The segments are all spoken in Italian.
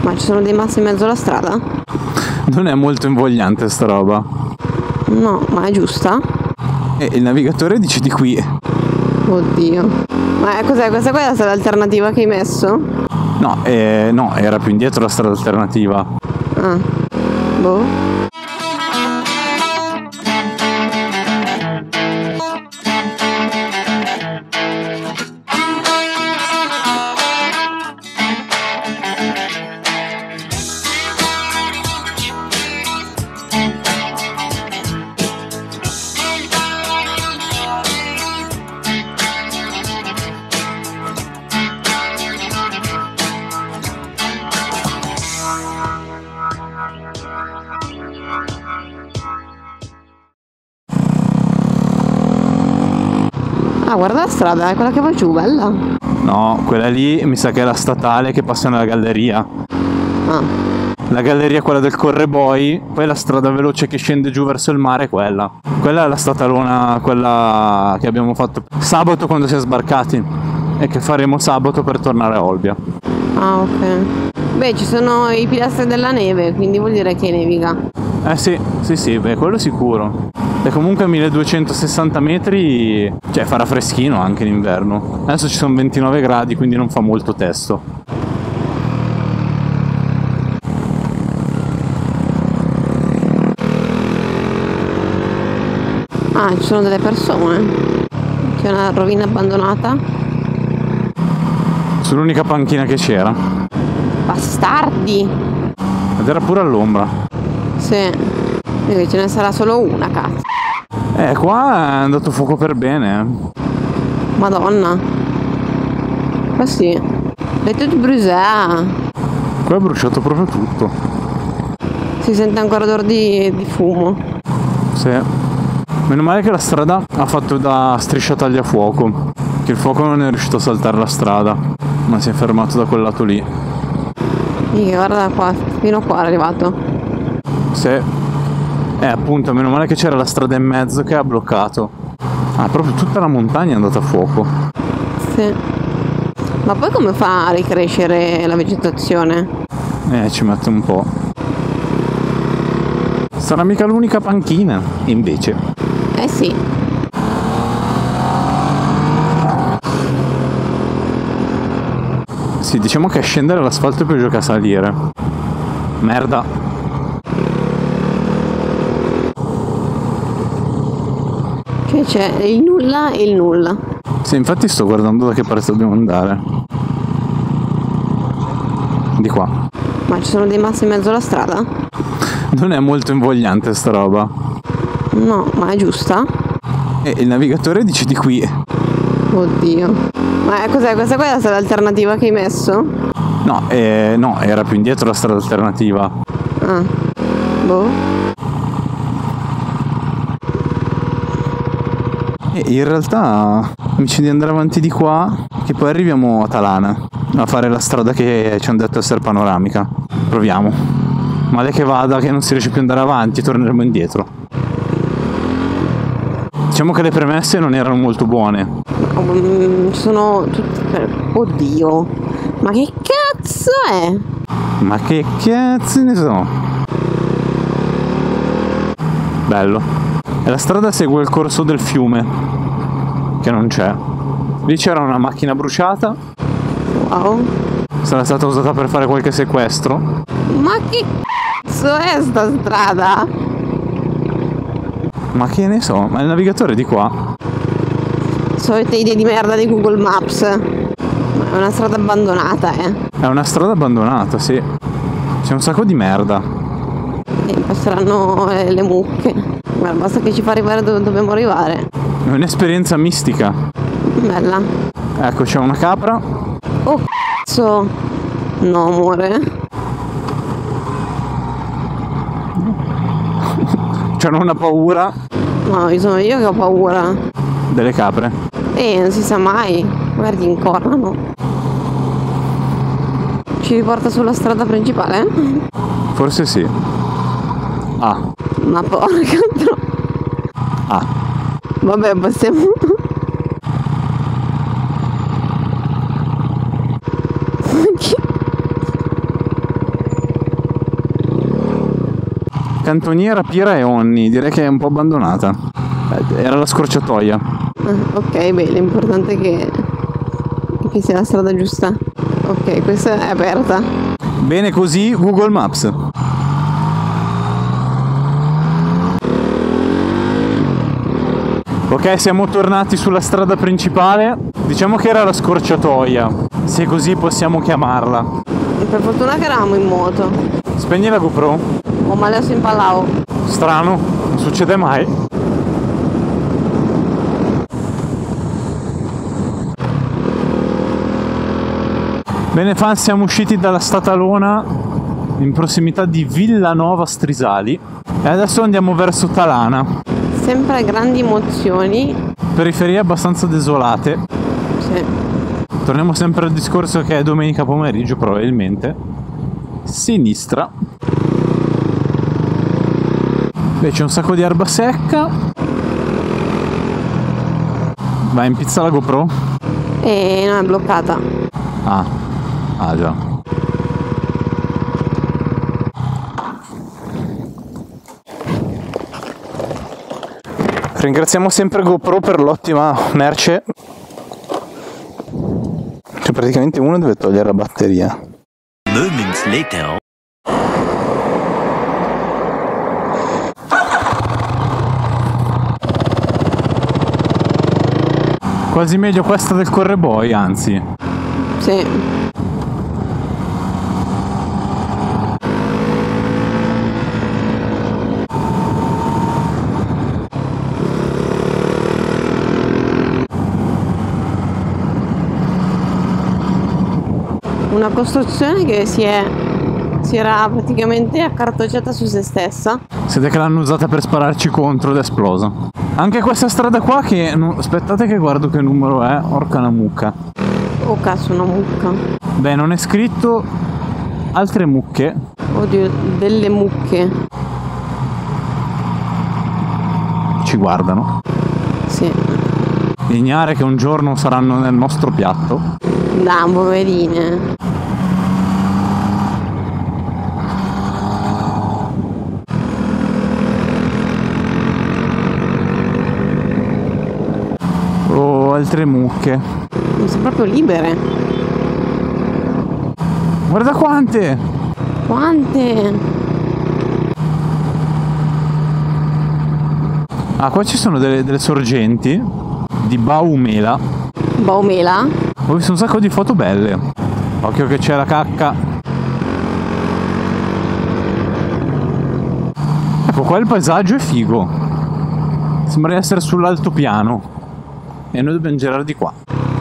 Ma ci sono dei massi in mezzo alla strada? Non è molto invogliante sta roba. No, ma è giusta? E il navigatore dice di qui. Oddio. Ma cos'è? Questa qua è la strada alternativa che hai messo? No, no, era più indietro la strada alternativa. Ah, boh. Ah, guarda la strada, è quella che va giù, bella. No, quella lì mi sa che è la statale che passa nella galleria. Ah, La galleria è quella del Correboi, poi la strada veloce che scende giù verso il mare è quella. Quella è la statalona, quella che abbiamo fatto sabato quando si è sbarcati e che faremo sabato per tornare a Olbia. ah, ok. Beh, ci sono i pilastri della neve, quindi vuol dire che nevica. Sì, beh, quello sicuro. E comunque a 1260 metri, cioè farà freschino anche in inverno. Adesso ci sono 29 gradi, quindi non fa molto testo. Ah, ci sono delle persone. C'è una rovina abbandonata. Sull'unica panchina che c'era. Bastardi! Ed era pure all'ombra. Sì. Quindi ce ne sarà solo una, cazzo. Qua è andato fuoco per bene. Madonna. Ma sì. Le tute brûlées. Qua è bruciato proprio tutto. Si sente ancora odore di fumo. Sì. Meno male che la strada ha fatto da striscia tagliafuoco. Che il fuoco non è riuscito a saltare la strada, ma si è fermato da quel lato lì. Guarda qua, fino qua è arrivato. Sì. Appunto, meno male che c'era la strada in mezzo che ha bloccato. Ah, proprio tutta la montagna è andata a fuoco. Sì. Ma poi come fa a ricrescere la vegetazione? Ci mette un po'. Sarà mica l'unica panchina, invece. Eh sì. Sì, diciamo che a scendere l'asfalto è peggio che a salire. Merda. Che c'è il nulla e il nulla. Sì, infatti sto guardando da che parte dobbiamo andare. Di qua. Ma ci sono dei massi in mezzo alla strada? Non è molto invogliante sta roba. No, ma è giusta? E il navigatore dice di qui. Oddio. Ma cos'è? Questa qua è la strada alternativa che hai messo? No, no, era più indietro la strada alternativa. Ah, boh. E in realtà invece di andare avanti di qua, che poi arriviamo a Talana a fare la strada che ci hanno detto essere panoramica. Proviamo. Male che vada, che non si riesce più ad andare avanti, torneremo indietro. Diciamo che le premesse non erano molto buone. Ci sono tutti. Oddio. Ma che cazzo è? Ma che cazzo ne so? Bello. E la strada segue il corso del fiume, che non c'è. Lì c'era una macchina bruciata. Wow. Sarà stata usata per fare qualche sequestro. Ma che cazzo è sta strada? Ma che ne so, ma il navigatore è di qua. Solite idee di merda di Google Maps. Ma è una strada abbandonata, È una strada abbandonata, sì. C'è un sacco di merda. E passeranno le mucche. Ma basta che ci fa arrivare dove dobbiamo arrivare. È un'esperienza mistica. Bella. Ecco, c'è una capra. Oh cazzo. No, amore. C'è una paura. No, sono io che ho paura. Delle capre. Non si sa mai. Magari ti incornano. Ci riporta sulla strada principale? Forse sì. Ah. Ma porca tro... Ah. Vabbè, possiamo... Cantoniera, Pira e Onni, direi che è un po' abbandonata. Era la scorciatoia. Ok, beh, l'importante è che sia la strada giusta. Ok, questa è aperta. Bene così, Google Maps. Ok, siamo tornati sulla strada principale. Diciamo che era la scorciatoia, se così possiamo chiamarla. Per fortuna che eravamo in moto. Spegni la GoPro. O male si impallavo. Strano, non succede mai. Bene fan, siamo usciti dalla Statalona in prossimità di Villanova Strisali e adesso andiamo verso Talana. Sempre grandi emozioni. Periferie abbastanza desolate. Sì. Torniamo sempre al discorso che è domenica pomeriggio probabilmente. Sinistra. Beh, c'è un sacco di erba secca. Vai, impizza la GoPro. E no, è bloccata. Ah già. Ringraziamo sempre GoPro per l'ottima merce. Cioè praticamente uno deve togliere la batteria. Moments later. Quasi meglio questa del correboy, anzi. Sì. Una costruzione che si era praticamente accartocciata su se stessa. Siete che l'hanno usata per spararci contro ed è esplosa. Anche questa strada qua che... aspettate che guardo che numero è. Orca una mucca. Oh cazzo, una mucca. Beh, non è scritto altre mucche. Oddio, delle mucche. Ci guardano. Sì. Ignare che un giorno saranno nel nostro piatto. Dai, poverine. Oh, altre mucche. Sono proprio libere. Guarda quante! Quante? Ah, qua ci sono delle sorgenti di Baumela. Baumela? Ho visto un sacco di foto belle. Occhio che c'è la cacca. Ecco, qua il paesaggio è figo. Sembra di essere sull'altopiano. E noi dobbiamo girare di qua.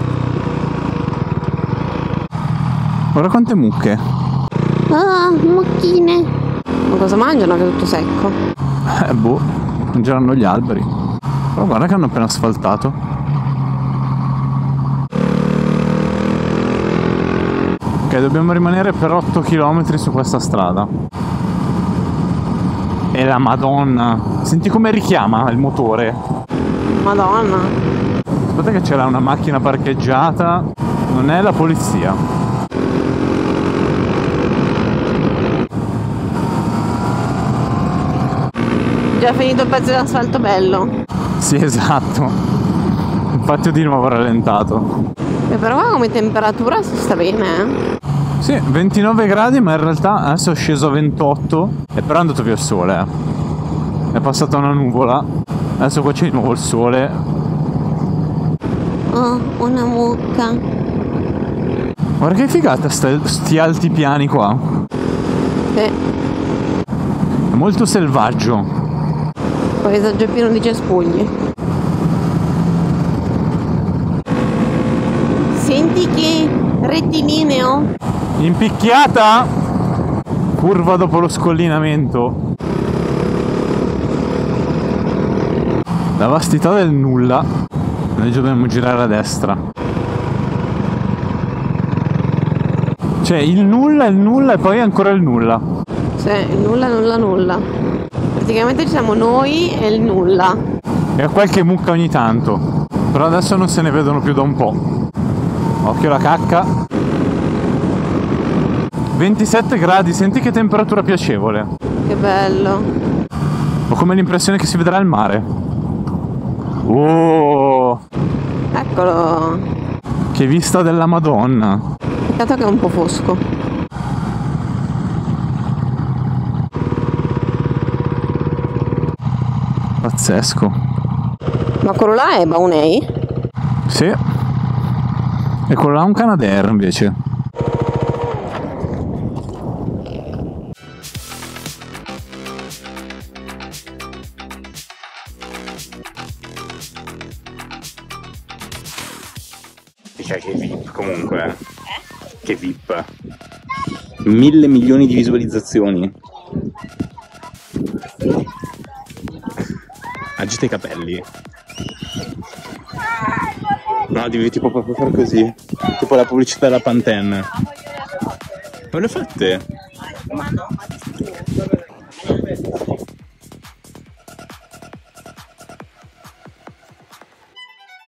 Guarda quante mucche. Ah, mucchine. Ma cosa mangiano che è tutto secco? Boh, mangeranno gli alberi. Però guarda che hanno appena asfaltato. Ok, dobbiamo rimanere per 8 km su questa strada. E la Madonna. Senti come richiama il motore. Madonna. Aspetta che c'era una macchina parcheggiata. Non è la polizia. Già finito il pezzo di asfalto bello. Sì, esatto. Infatti ho di nuovo rallentato. Però qua come temperatura si sta bene, eh? Sì, 29 gradi, ma in realtà adesso è sceso a 28 e però è andato via il sole. È passata una nuvola. Adesso qua c'è di nuovo il sole. Oh, una mucca. Guarda che figata sti altipiani qua. Sì. È molto selvaggio. Paesaggio pieno di cespugli. Senti che rettilineo. Impicchiata! Curva dopo lo scollinamento. La vastità del nulla. Noi dobbiamo girare a destra. Cioè il nulla e poi ancora il nulla. Sì, nulla. Praticamente ci siamo noi e il nulla. E qualche mucca ogni tanto. Però adesso non se ne vedono più da un po'. Occhio la cacca. 27 gradi, senti che temperatura piacevole. Che bello. Ho come l'impressione che si vedrà il mare. Oh, Eccolo. che vista della Madonna. Peccato che è un po' fosco. Pazzesco. Ma quello là è Baunei? Sì. E quello là è un Canadair invece. Cioè, che VIP comunque. Che VIP. 1.000 milioni di visualizzazioni. Agita i capelli. No, devi tipo proprio fare così. Tipo la pubblicità della Pantene. Ma le fatte? Ma no, ma ti